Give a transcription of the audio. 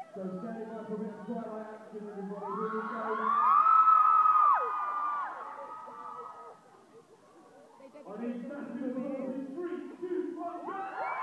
So standing by for a bit of twilight action, everybody. Here we go. I need massive applause in 3, 2, 1, go!